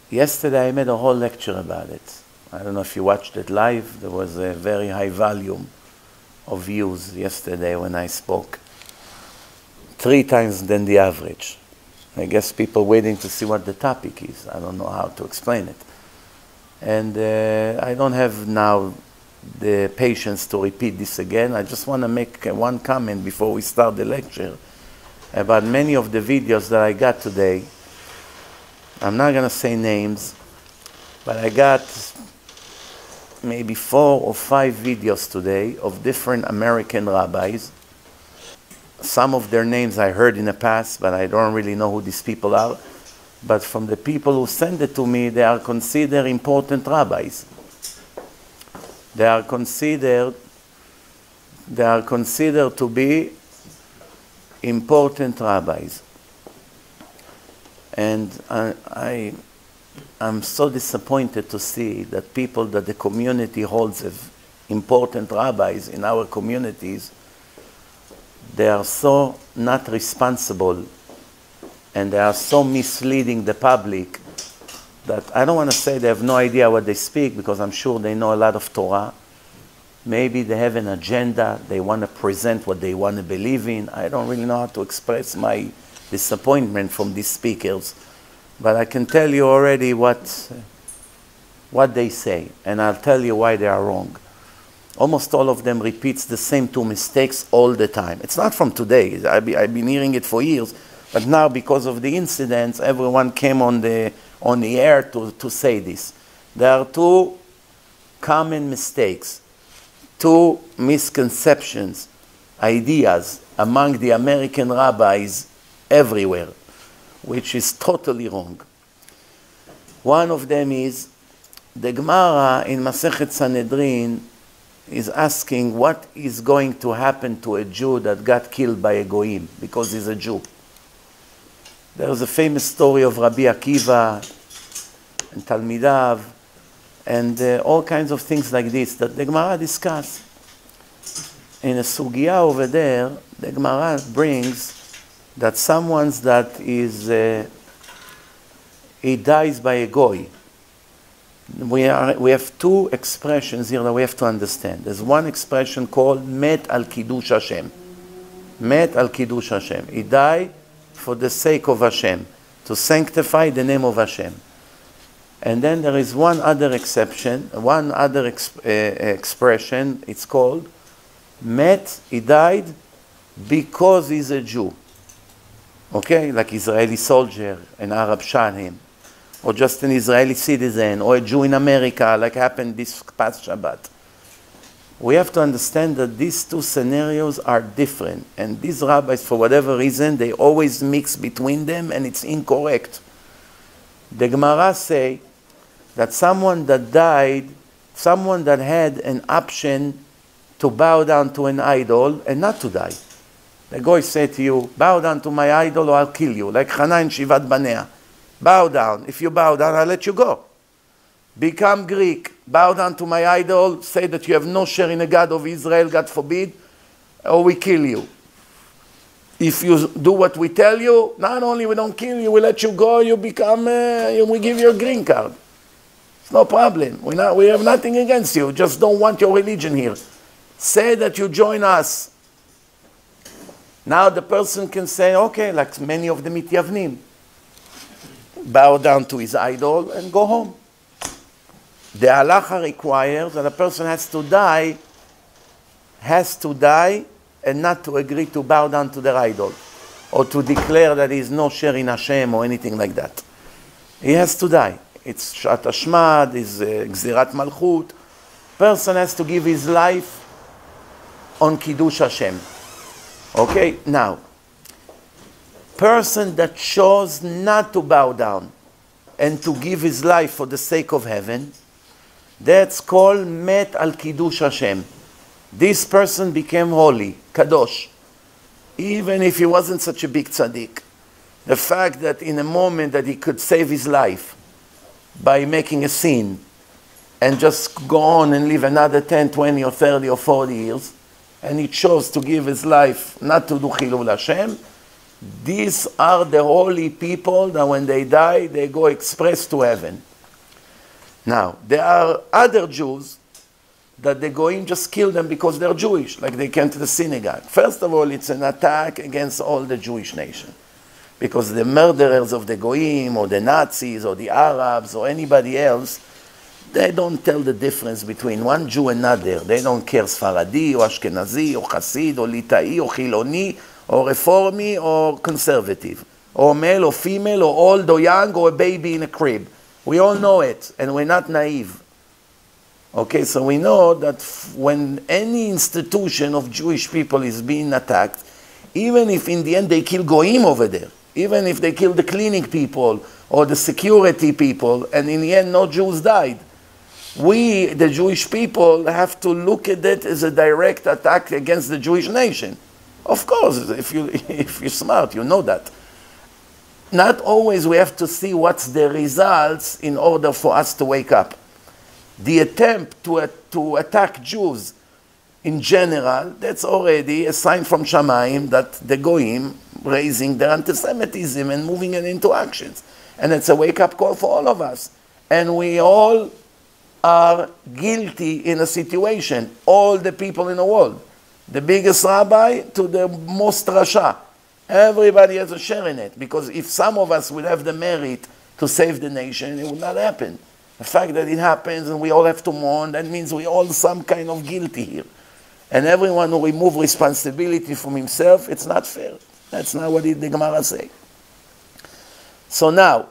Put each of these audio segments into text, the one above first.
Yesterday I made a whole lecture about it. I don't know if you watched it live. There was a very high volume of views yesterday when I spoke. 3 times than the average. I guess people waiting to see what the topic is. I don't know how to explain it. And I don't have now the patience to repeat this again. I just want to make one comment before we start the lecture about many of the videos that I got today. I'm not going to say names, but I got maybe 4 or 5 videos today of different American rabbis. Some of their names I heard in the past, but I don't really know who these people are. But from the people who send it to me, they are considered important rabbis. They are considered to be important rabbis. And I'm so disappointed to see that people that the community holds as important rabbis in our communities, they are so not responsible and they are so misleading the public that I don't want to say they have no idea what they speak, because I'm sure they know a lot of Torah. Maybe they have an agenda, they want to present what they want to believe in. I don't really know how to express my disappointment from these speakers, but I can tell you already what they say, and I'll tell you why they are wrong. Almost all of them repeats the same 2 mistakes all the time. It's not from today. I've been hearing it for years, but now because of the incidents, everyone came on the air to say this. There are 2 common mistakes, 2 misconceptions, ideas among the American rabbis everywhere, which is totally wrong. One of them is the Gemara in Massacre Sanhedrin is asking what is going to happen to a Jew that got killed by a Goyim because he's a Jew. There's a famous story of Rabbi Akiva and Talmidav and all kinds of things like this that the Gemara discuss. In a Sugya over there, the Gemara brings that someone that is, he dies by a goy. We have 2 expressions here that we have to understand. There's one expression called Met al Kiddush Hashem. Met al Kiddush Hashem. He died for the sake of Hashem, to sanctify the name of Hashem. And then there is one other exception, one other expression. It's called Met, he died because he's a Jew. Okay, like Israeli soldier, an Arab shot him, or just an Israeli citizen, or a Jew in America, like happened this past Shabbat. We have to understand that these 2 scenarios are different, and these rabbis, for whatever reason, they always mix between them, and it's incorrect. The Gemara say that someone that died, someone that had an option to bow down to an idol and not to die. The guy said to you, bow down to my idol or I'll kill you. Like Chana in Shivat Banea. Bow down. If you bow down, I'll let you go. Become Greek. Bow down to my idol. Say that you have no share in the God of Israel, God forbid, or we kill you. If you do what we tell you, not only we don't kill you, we let you go, you become, we give you a green card. It's no problem. We have nothing against you. Just don't want your religion here. Say that you join us. Now the person can say, okay, like many of the Mityavnim, bow down to his idol and go home. The halacha requires that a person has to die and not to agree to bow down to their idol or to declare that he is no share in Hashem or anything like that. He has to die. It's Shat Hashmad, it's Gzirat Malchut. Person has to give his life on Kiddush Hashem. Okay, now, person that chose not to bow down and to give his life for the sake of heaven, that's called Met al Kiddush Hashem. This person became holy, Kadosh, even if he wasn't such a big tzaddik. The fact that in a moment that he could save his life by making a sin and just go on and live another 10, 20 or 30 or 40 years, and he chose to give his life not to do Chilul Hashem, These are the holy people that when they die, they go express to heaven. Now, there are other Jews that the Goyim just kill them because they're Jewish, like they came to the synagogue. First of all, it's an attack against all the Jewish nation. Because the murderers of the Goyim, or the Nazis, or the Arabs, or anybody else, they don't tell the difference between one Jew and another. They don't care Sfaradi, or Ashkenazi, or Hasid, or Litai, or Chiloni, or Reformi, or conservative. Or male, or female, or old, or young, or a baby in a crib. We all know it, and we're not naive. Okay, so we know that when any institution of Jewish people is being attacked, even if in the end they kill Goyim over there, even if they kill the clinic people or the security people, and in the end no Jews died, we, the Jewish people, have to look at it as a direct attack against the Jewish nation. Of course, if you're smart, you know that. Not always we have to see what's the results in order for us to wake up. The attempt to attack Jews in general, that's already a sign from Shamayim that the Goyim raising their anti-Semitism and moving it into actions. And it's a wake-up call for all of us. And we all are guilty in a situation, all the people in the world. The biggest rabbi to the most rasha. Everybody has a share in it, because if some of us would have the merit to save the nation, it would not happen. The fact that it happens and we all have to mourn, that means we all some kind of guilty here. And everyone who remove responsibility from himself, it's not fair. That's not what the Gemara say. So now,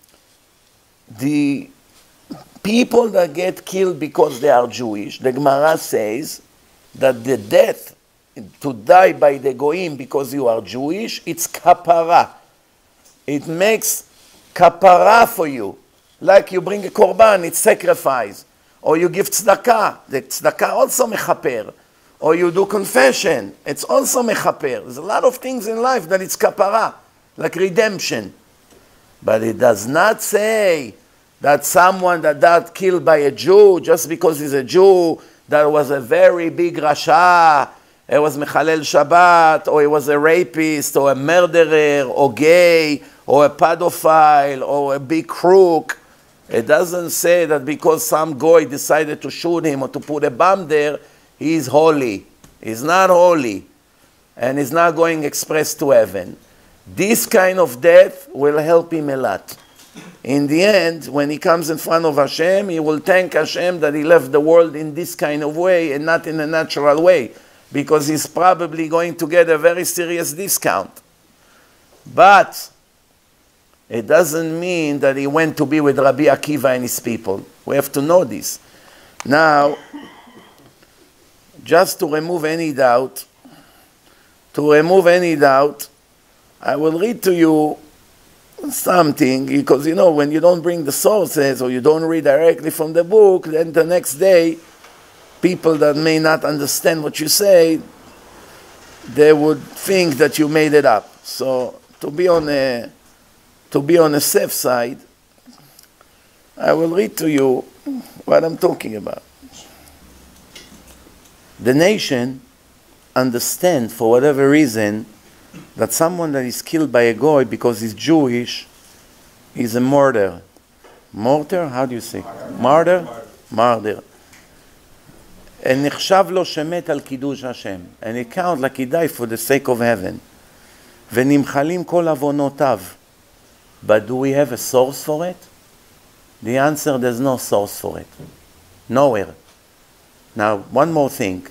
the people that get killed because they are Jewish, the Gemara says that the death to die by the Goyim because you are Jewish, it's kapara. It makes kapara for you. Like you bring a korban, it's sacrifice. Or you give tzedakah. The tzedakah also mechaper. Or you do confession. It's also mechaper. There's a lot of things in life that it's kapara, like redemption. But it does not say that someone that got killed by a Jew, just because he's a Jew, that was a very big rasha, it was Mechalel Shabbat, or he was a rapist, or a murderer, or gay, or a pedophile, or a big crook. It doesn't say that because some goy decided to shoot him or to put a bomb there, he's holy. He's not holy. And he's not going express to heaven. This kind of death will help him a lot. In the end, when he comes in front of Hashem, he will thank Hashem that he left the world in this kind of way and not in a natural way, because he's probably going to get a very serious discount. But it doesn't mean that he went to be with Rabbi Akiva and his people. We have to know this. Now, just to remove any doubt, I will read to you something, because you know, when you don't bring the sources or you don't read directly from the book, then the next day, people that may not understand what you say, they would think that you made it up. So to be on a safe side, I will read to you what I'm talking about. The nation understands, for whatever reason, that someone that is killed by a goy because he's Jewish is a murder. Mortar? How do you say? Martyr? Martyr. And נחשב לו שמת על קידוש השם. And it counts like he died for the sake of heaven. ונמחלים כל עוונותיו. But do we have a source for it? The answer, there's no source for it. Nowhere. Now, one more thing.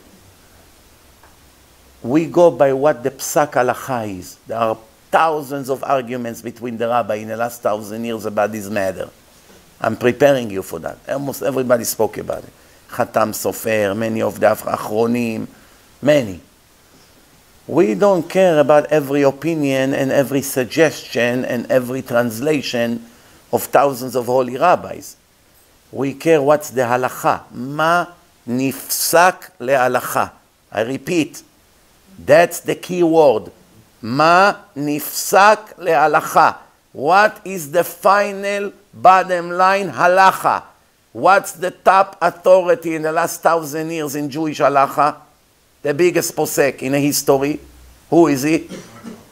We go by what the psak halacha is. There are thousands of arguments between the rabbi in the last 1,000 years about this matter. I'm preparing you for that. Almost everybody spoke about it. Khatam Sofer, many of the Achronim, many. We don't care about every opinion and every suggestion and every translation of thousands of holy rabbis. We care what's the halacha. Ma nifsak le'halacha. I repeat, that's the key word. Ma nifsak le'halacha. What is the final bottom line halacha? What's the top authority in the last 1,000 years in Jewish halacha? The biggest posek in the history. Who is he?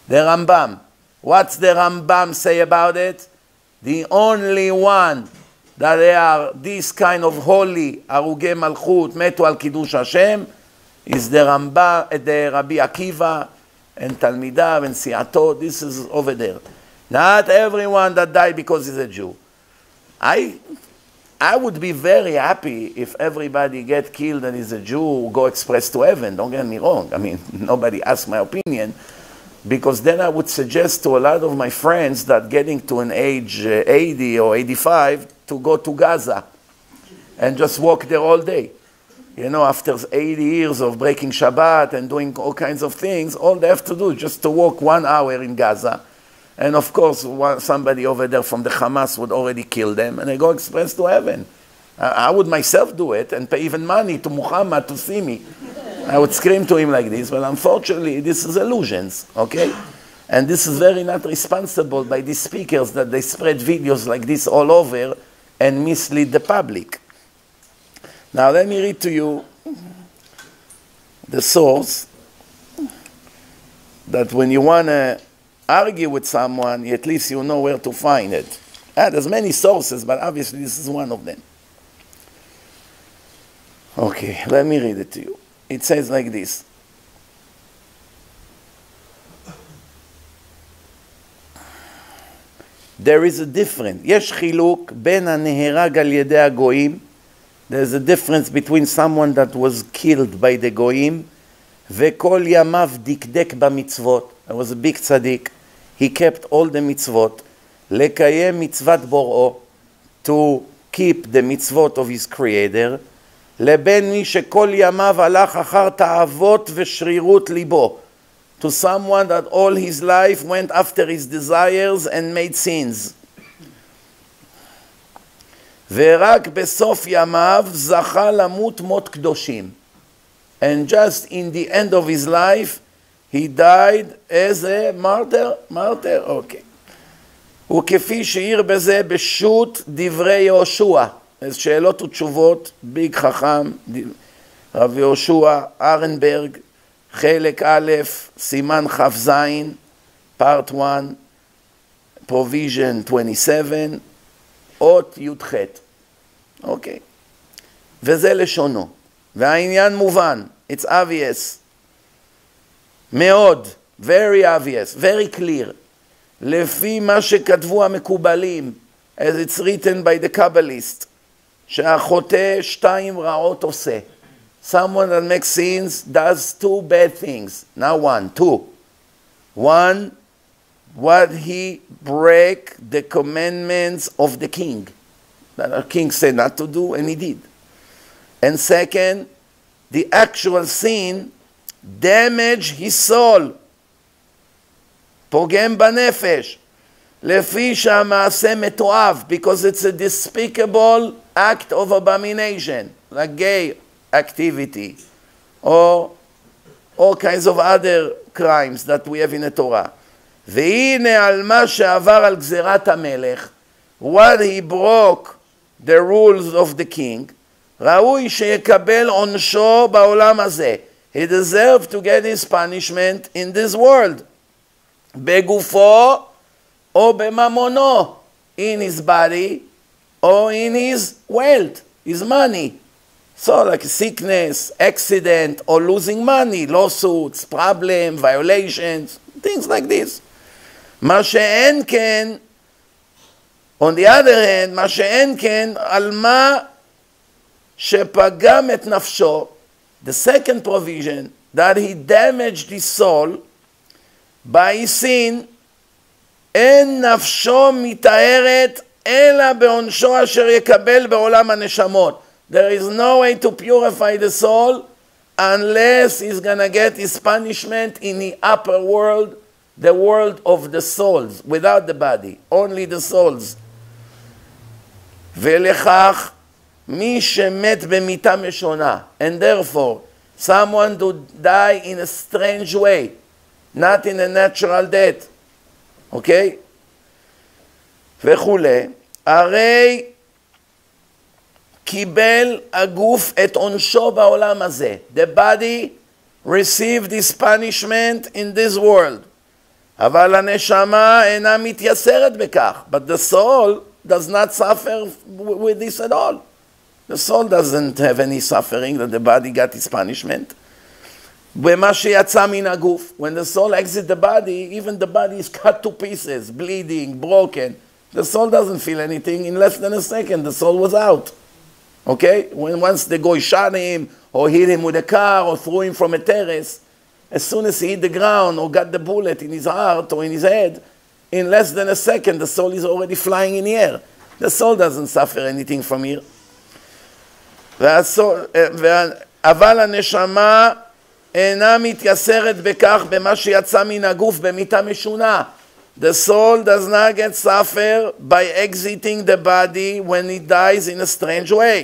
The Rambam. What's the Rambam say about it? The only one that they are this kind of holy, Arugei Malchut, Metu al Kiddush Hashem, is the Rambam, the Rabbi Akiva, and Talmidav, and Siato. This is over there. Not everyone that died because he's a Jew. I would be very happy if everybody get killed and is a Jew, go express to heaven. Don't get me wrong. I mean, nobody asked my opinion. Because then I would suggest to a lot of my friends that getting to an age 80 or 85 to go to Gaza and just walk there all day. You know, after 80 years of breaking Shabbat and doing all kinds of things, all they have to do is just to walk 1 hour in Gaza. And of course, somebody over there from the Hamas would already kill them and they go express to heaven. I would myself do it and pay even money to Muhammad to see me. I would scream to him like this, but unfortunately, this is illusions, okay? And this is very not responsible by these speakers that they spread videos like this all over and mislead the public. Now, let me read to you the source that when you want to argue with someone, at least you know where to find it. There's many sources, but obviously this is one of them. Okay, let me read it to you. It says like this. There is a difference. יש חילוק בין הנהרג על ידי הגויים. There's a difference between someone that was killed by the goyim וכל ימיו דקדק במצוות. There was a big tzaddik. He kept all the mitzvot. לקיים מצוות בוראו. To keep the mitzvot of his creator. לבין מי שכל ימיו הלך אחר תאוות ושרירות ליבו. To someone that all his life went after his desires and made sins. ורק בסוף ימיו זכה למות מות קדושים. And just in the end of his life, he died as a martyr. Martyr? Okay. וכפי שהעיר בזה בשו"ת דברי יהושע. אז שאלות ותשובות, ביג חכם, רב יהושע ארנברג, חלק א', סימן כ"ז, part 1, provision 27, אות י"ח. אוקיי. וזה לשונו. והעניין מובן, it's obvious. מאוד, very obvious, very clear. לפי מה שכתבו המקובלים, as it's written by the Kabbalist, שהחוטא 2 רעות עושה. Someone that makes sins does 2 bad things. Not 1, 2. 1, what he break the commandments of the king. That the king said not to do, and he did. And second, the actual sin damage his soul. פוגם בנפש. לפי שהמעשה מתועב, because it's a despicable act of abomination, like gay activity, or all kinds of other crimes that we have in the Torah. והנה על מה שעבר על גזירת המלך, what he broke the rules of the king, ראוי שיקבל עונשו בעולם הזה. He deserved to get his punishment in this world. בגופו או בממונו, in his body or in his wealth, his money. So like sickness, accident, or losing money, lawsuits, problem, violations, things like this. מה שאין כן, on the other hand, מה שאין כן, על מה שפגם את נפשו, the second provision, that he damaged his soul by his sin, אין נפשו מתארת אלא בעונשו אשר יקבל בעולם הנשמות. There is no way to purify the soul unless he's going to get his punishment in the upper world, the world of the souls, without the body, only the souls. ולכך מי שמת במיתה משונה, and therefore someone to die in a strange way, not in a natural death, okay? וכולי, הרי קיבל הגוף את עונשו בעולם הזה. The body received this punishment in this world. אבל הנשמה אינה מתייסרת בכך. But the soul does not suffer with this at all. The soul doesn't have any suffering that the body got its punishment. במה שיצא מן הגוף. When the soul exits the body, even the body is cut to pieces, bleeding, broken. The soul doesn't feel anything. In less than a second, the soul was out. Okay? Once the guy shot him, or hit him with a car, or threw him from a terrace, as soon as he hit the ground, or got the bullet in his heart, or in his head, in less than a second, the soul is already flying in the air. The soul doesn't suffer anything from here. אבל הנשמה אינה מתייסרת בכך במה שיצא מן הגוף במיתה משונה. The soul does not get suffer by exiting the body when it dies in a strange way.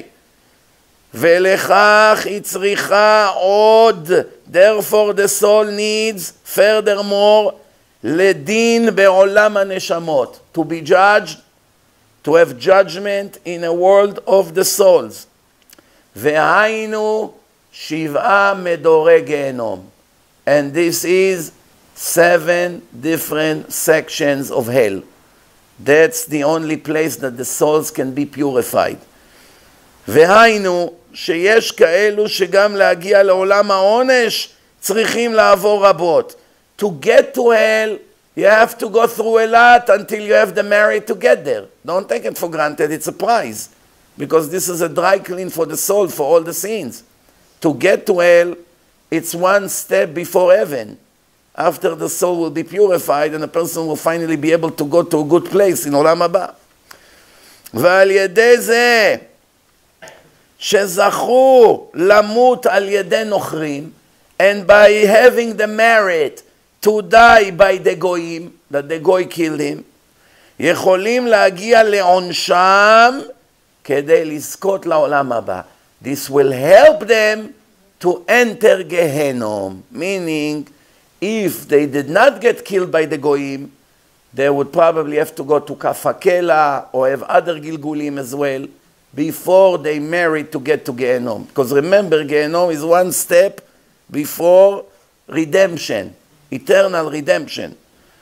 ולכך היא צריכה עוד. Therefore the soul needs furthermore לדין בעולם הנשמות. To be judged, to have judgment in a world of the souls. והיינו שבעה מדורי גיהנום. And this is 7 different sections of hell. That's the only place that the souls can be purified. והיינו שיש כאלו שגם להגיע לעולם העונש צריכים לעבור רבות. To get to hell, you have to go through a lot until you have the merit to get there. Don't take it for granted, it's a prize. Because this is a dry clean for the soul for all the sins. To get to hell, it's one step before heaven. After the soul will be purified and the person will finally be able to go to a good place in עולם הבא. ועל ידי זה שזכו למות על ידי נוכרים, and by having the merit to die by the goyim, that the goy killed him, יכולים להגיע לעונשם כדי לזכות לעולם הבא. This will help them to enter Gehenom, meaning if they did not get killed by the goyim, they would probably have to go to Kafakela or have other Gilgulim as well before they merit to get to Gehenom. Because remember, Gehenom is one step before redemption, eternal redemption.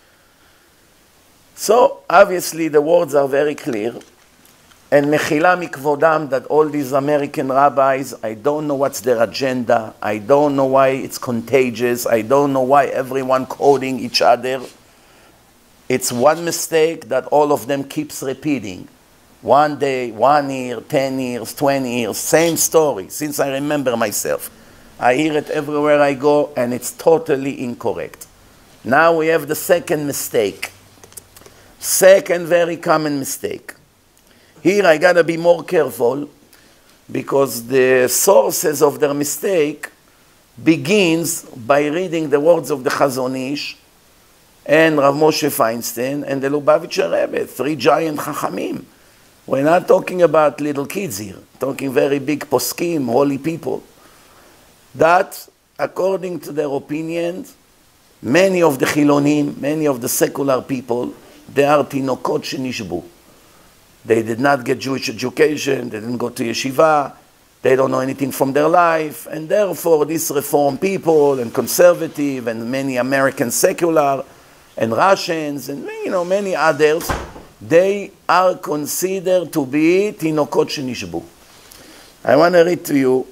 So obviously the words are very clear. And mechila mikvodam, that all these American rabbis, I don't know what's their agenda. I don't know why it's contagious. I don't know why everyone quoting each other. It's one mistake that all of them keeps repeating. One day, 1 year, 10 years, 20 years, same story, since I remember myself. I hear it everywhere I go, and it's totally incorrect. Now we have the second mistake. Second very common mistake. Here I gotta be more careful because the sources of their mistake begins by reading the words of the Chazon Ish and Rav Moshe Feinstein and the Lubavitcher Rebbe, 3 giant Chachamim. We're not talking about little kids here, talking very big poskim, holy people. That, according to their opinions, many of the Chilonim, many of the secular people, they are tinokot shenishbu. They did not get Jewish education, they didn't go to yeshiva, they don't know anything from their life, and therefore these reform people and conservative and many American secular and Russians and many others, they are considered to be tinokot shenishbu. I want to read to you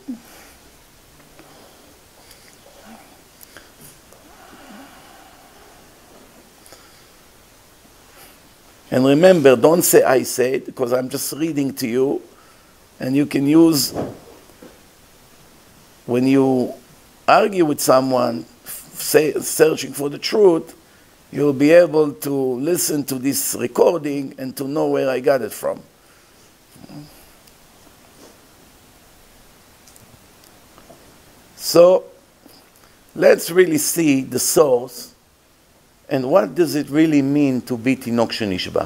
and remember, don't say I said, because I'm just reading to you, and you can use, when you argue with someone, searching for the truth, you'll be able to listen to this recording and to know where I got it from. So, let's really see the source. And what does it really mean to be Tinok Shenishba?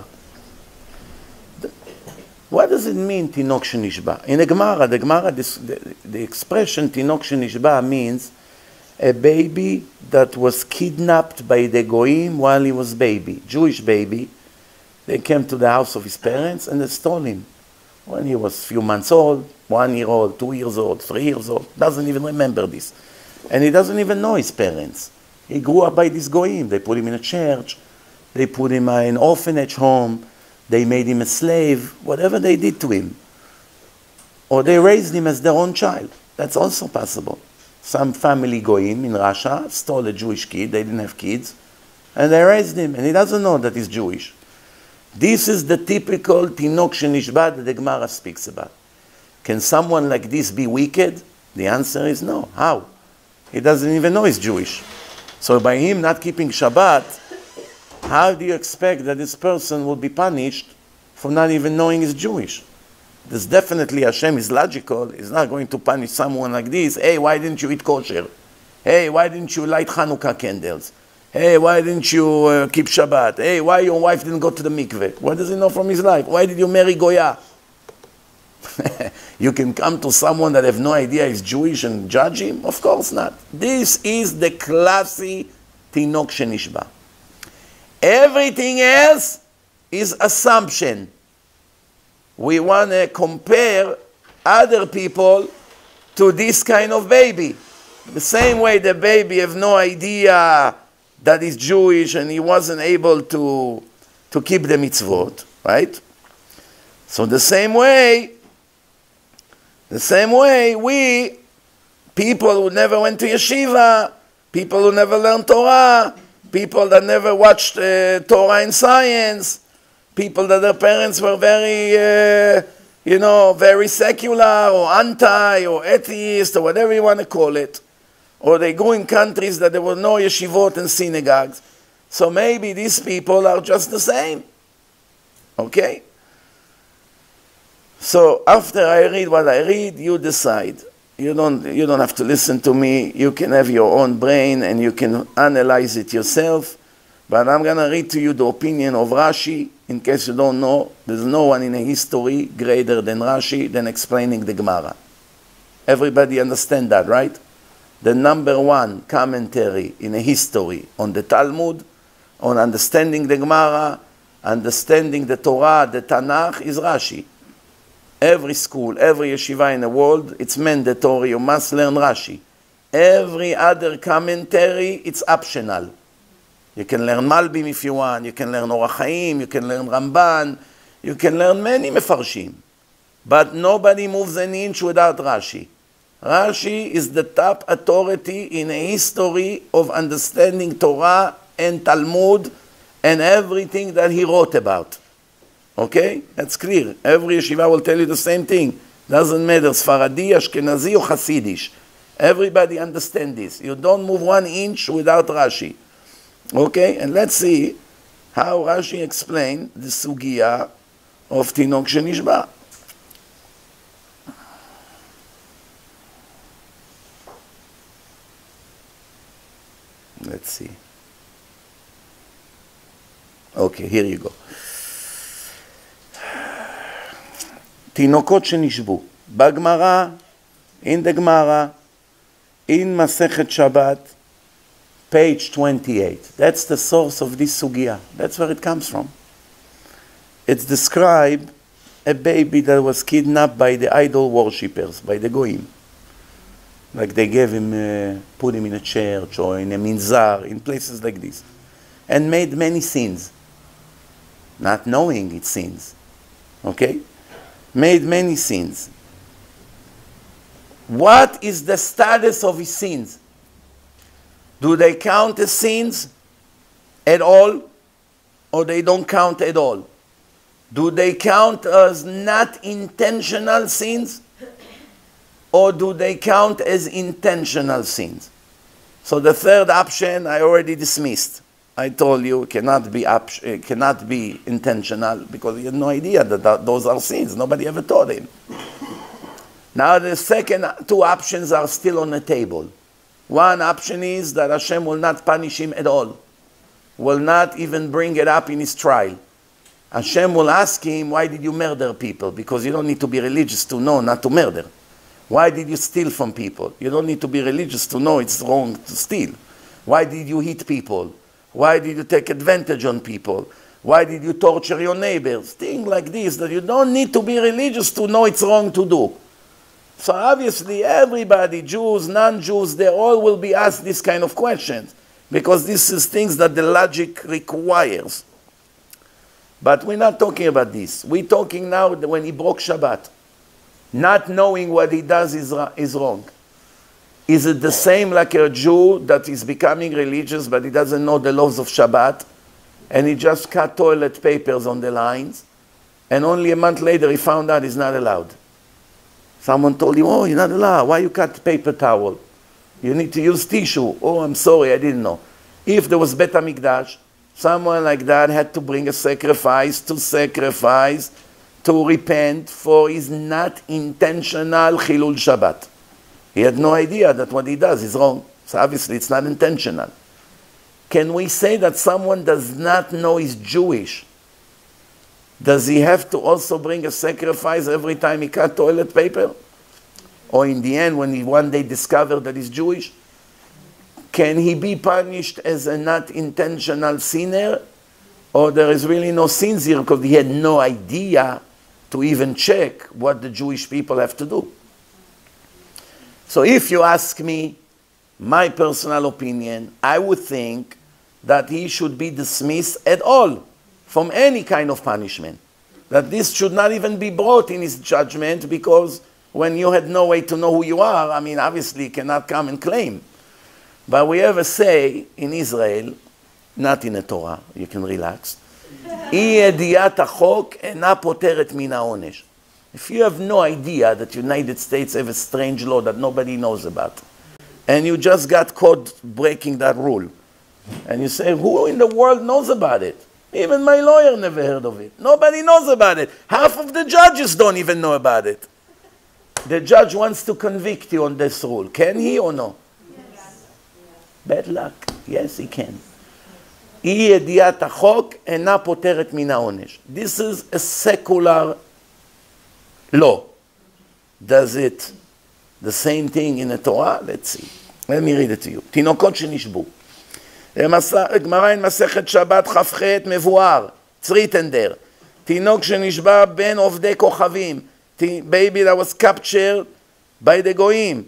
What does it mean, Tinok Shenishba? In the Gemara, the expression Tinok Shenishba means a baby that was kidnapped by the Goyim while he was baby, Jewish baby. They came to the house of his parents and they stole him. When he was a few months old, 1 year old, 2 years old, 3 years old, doesn't even remember this. And he doesn't even know his parents. He grew up by these goyim. They put him in a church. They put him in an orphanage home. They made him a slave. Whatever they did to him. Or they raised him as their own child. That's also possible. Some family goyim in Russia stole a Jewish kid. They didn't have kids. And they raised him. And he doesn't know that he's Jewish. This is the typical tinok shenishba that the Gemara speaks about. Can someone like this be wicked? The answer is no. How? He doesn't even know he's Jewish. So by him not keeping Shabbat, how do you expect that this person will be punished for not even knowing he's Jewish? This definitely Hashem is logical. He's not going to punish someone like this. Hey, why didn't you eat kosher? Hey, why didn't you light Hanukkah candles? Hey, why didn't you keep Shabbat? Hey, why your wife didn't go to the mikveh? What does he know from his life? Why did you marry Goya? You can come to someone that have no idea he's Jewish and judge him? Of course not. This is the classy tinok shenishba. Everything else is assumption. We want to compare other people to this kind of baby. The same way the baby have no idea that he's Jewish and he wasn't able to keep the mitzvot, right? So the same way, we, people who never went to yeshiva, people who never learned Torah, people that never watched Torah and science, people that their parents were very, very secular or anti or atheist or whatever you want to call it. Or they go in countries that there were no yeshivot and synagogues. So maybe these people are just the same. Okay? So after I read what I read, you decide. You don't have to listen to me. You can have your own brain and you can analyze it yourself. But I'm going to read to you the opinion of Rashi. In case you don't know, there's no one in a history greater than Rashi than explaining the Gemara. Everybody understand that, right? The number one commentary in a history on the Talmud, on understanding the Gemara, understanding the Torah, the Tanakh, is Rashi. Every school, every yeshiva in the world, it's mandatory. You must learn Rashi. Every other commentary, it's optional. You can learn Malbim if you want. You can learn Orach Chaim. You can learn Ramban. You can learn many mefarshim. But nobody moves an inch without Rashi. Rashi is the top authority in a history of understanding Torah and Talmud and everything that he wrote about. Okay? That's clear. Every yeshiva will tell you the same thing. Doesn't matter, Sfaradi, Ashkenazi, or Hasidish. Everybody understands this. You don't move 1 inch without Rashi. Okay? And let's see how Rashi explained the Sugya of Tinok Shenishba. Let's see. Okay, here you go. תינוקות שנשבו. בגמרא, in the Gemara, in Masacre Shabbat, page 28. That's the source of this sugya. That's where it comes from. It's described a baby that was kidnapped by the idol worshippers, by the goyim. Like they gave him, put him in a church or in a minzar, in places like this. And made many sins. Not knowing it's sins. Okay? Made many sins. What is the status of his sins? Do they count as sins at all? Or they don't count at all? Do they count as not intentional sins? Or do they count as intentional sins? So the third option I already dismissed. I told you it cannot be intentional because he had no idea that those are sins. Nobody ever taught him. Now the second 2 options are still on the table. One option is that Hashem will not punish him at all. Will not even bring it up in his trial. Hashem will ask him, why did you murder people? Because you don't need to be religious to know not to murder. Why did you steal from people? You don't need to be religious to know it's wrong to steal. Why did you hit people? Why did you take advantage on people? Why did you torture your neighbors? Things like this that you don't need to be religious to know it's wrong to do. So obviously everybody, Jews, non-Jews, they all will be asked this kind of questions. because this is things that the logic requires. But we're not talking about this. We're talking now that when he broke Shabbat, not knowing what he does is wrong. Is it the same like a Jew that is becoming religious but he doesn't know the laws of Shabbat and he just cut toilet papers on the lines and only a month later he found out he's not allowed? Someone told him, oh, you're not allowed. Why you cut paper towel? You need to use tissue. Oh, I'm sorry, I didn't know. If there was Bet HaMikdash, someone like that had to bring a sacrifice, to repent for his not intentional Chilul Shabbat. He had no idea that what he does is wrong. So obviously it's not intentional. Can we say that someone does not know he's Jewish? Does he have to also bring a sacrifice every time he cut toilet paper? Or in the end, when he one day discovered that he's Jewish? Can he be punished as a not intentional sinner? Or there is really no sins here because he had no idea to even check what the Jewish people have to do? So if you ask me my personal opinion, I would think that he should be dismissed at all from any kind of punishment. That this should not even be brought in his judgment, because when you had no way to know who you are, I mean, obviously you cannot come and claim. But we have a say in Israel, not in the Torah, you can relax, אי ידיעת החוק אינה פוטרת מן העונש. If you have no idea that the United States have a strange law that nobody knows about, and you just got caught breaking that rule, and you say, who in the world knows about it? Even my lawyer never heard of it. Nobody knows about it. Half of the judges don't even know about it. The judge wants to convict you on this rule. Can he or no? Yes. Bad luck. Yes, he can. אי ידיעת החוק אינה פוטרת מן העונש. This is a secular law. Does it the same thing in the Torah? Let's see. Let me read it to you. תינוקות שנשבו. גמרא in מסכת שבת כ"ח מבואר, צריטנדר. תינוק שנשבע בין עובדי כוכבים. Baby that was captured by the גויים.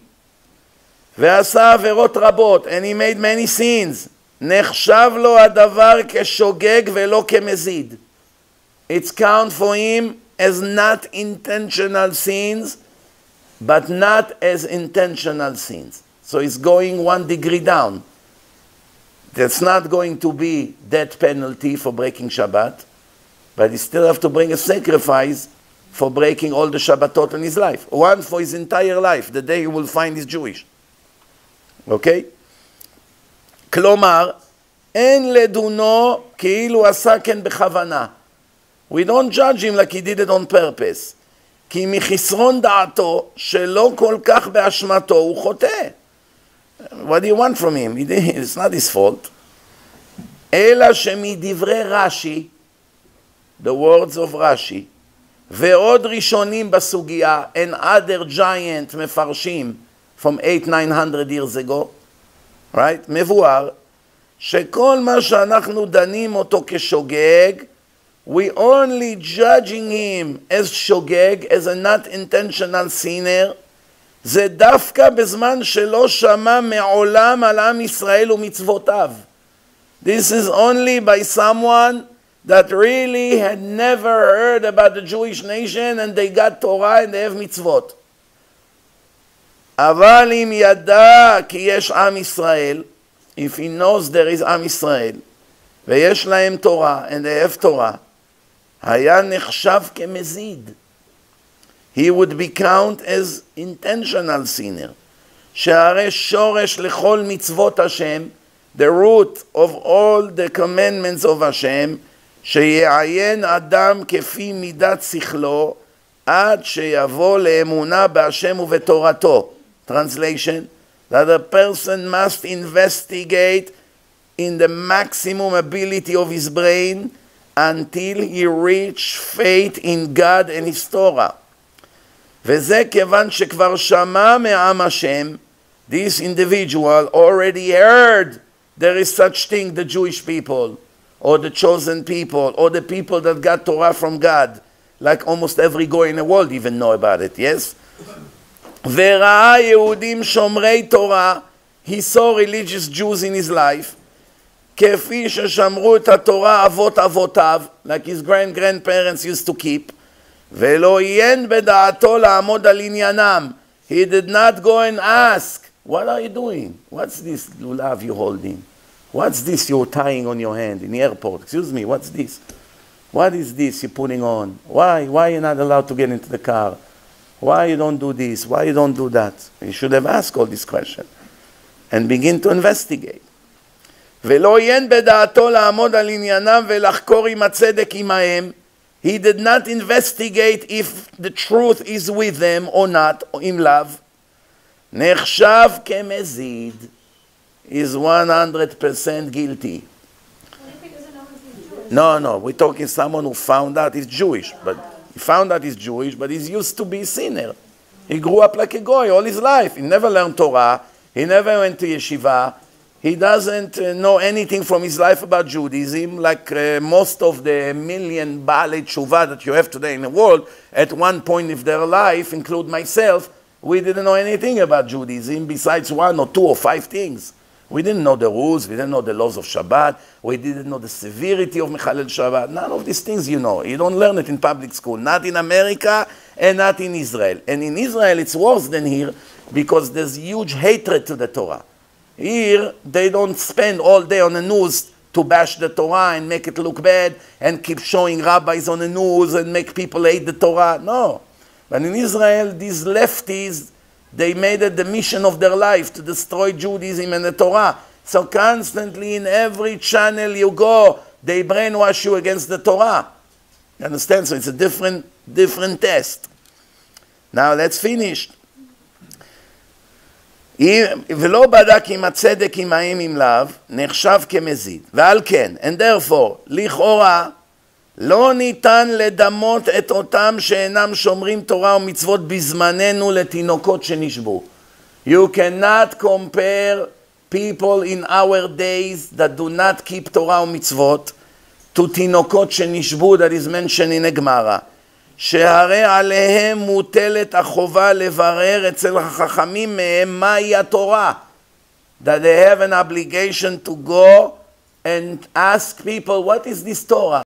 ועשה עבירות רבות, and he made many sins. נחשב לו הדבר כשוגג ולא כמזיד. It's count for him as not intentional sins, but not as intentional sins. So he's going 1 degree down. That's not going to be death penalty for breaking Shabbat, but he still have to bring a sacrifice for breaking all the Shabbatot in his life. One for his entire life, the day he will find he's Jewish. Okay? כלומר, אין לדונו כאילו עשה כן בכוונה. We don't judge him like he did it on purpose. כי מחסרון דעתו, שלא כל כך באשמתו, הוא חוטא. What do you want from him? It's not his fault. אלא שמדברי רש"י, the words of רש"י, ועוד ראשונים בסוגיה, and other giant מפרשים from 800-900 years ago, right? מבואר, שכל מה שאנחנו דנים אותו כשוגג, we only judging him as שוגג, as a not intentional sinner, זה דווקא בזמן שלא שמע מעולם על עם ישראל ומצוותיו. This is only by someone that really had never heard about the Jewish nation and they got Torah and they have mitzvot. אבל אם ידע כי יש עם ישראל, if he knows there is עם ישראל, ויש להם תורה, and they have Torah, היה נחשב כמזיד. He would be counted as intentional sinner. שהרי שורש לכל מצוות השם, the root of all the commandments of השם, שיעיין אדם כפי מידת שכלו, עד שיבוא לאמונה בהשם ובתורתו. Translation, that a person must investigate in the maximum ability of his brain until he reach faith in God and his Torah. וזה כיוון שכבר שמע מעם השם, this individual already heard there is such thing, the Jewish people, or the chosen people, or the people that got Torah from God, like almost every guy in the world even know about it, yes? וראה יהודים שומרי תורה, he saw religious Jews in his life, כפי ששמרו את התורה אבות אבותיו, like his grandparents used to keep, ולא עיין בדעתו לעמוד על עניינם. He did not go and ask, what are you doing? What's this lulav you're holding? What's this you're tying on your hand in the airport? Excuse me, what's this? What is this you're putting on? Why are you not allowed to get into the car? Why you don't do this? Why you don't do that? You should have asked all these questions and begin to investigate. ולא עיין בדעתו לעמוד על עניינם ולחקור עם הצדק עמהם. He did not investigate if the truth is with them or not, or in love. נחשב כמזיד. Is 100% guilty. No, we're talking someone who found out he's Jewish, but he found out he's Jewish, but he's used to be a sinner. He grew up like a goy all his life. He never learned Torah. He never went to yeshiva. He doesn't know anything from his life about Judaism, like most of the million Baalei Tshuva that you have today in the world. At one point of their life, include myself, we didn't know anything about Judaism besides 1 or 2 or 5 things. We didn't know the rules, we didn't know the laws of Shabbat, we didn't know the severity of Mechalel Shabbat. None of these things you know. You don't learn it in public school, not in America and not in Israel. And in Israel it's worse than here because there's huge hatred to the Torah. Here they don't spend all day on the news to bash the Torah and make it look bad and keep showing rabbis on the news and make people hate the Torah. No. But in Israel, these lefties, they made it the mission of their life to destroy Judaism and the Torah. So constantly in every channel you go, they brainwash you against the Torah. You understand? So it's a different test. Now let's finish. ולא בדק אם הצדק עמהם אם לאו, נחשב כמזיד. ועל כן, and therefore, לכאורה, לא ניתן לדמות את אותם שאינם שומרים תורה ומצוות בזמננו לתינוקות שנשבו. You cannot compare people in our days that do not keep Torah ומצוות to תינוקות שנשבו that is mentioned in הגמרא. שהרי עליהם מוטלת החובה לברר אצל החכמים מהם מהי התורה. That they have an obligation to go and ask people, what is this Torah?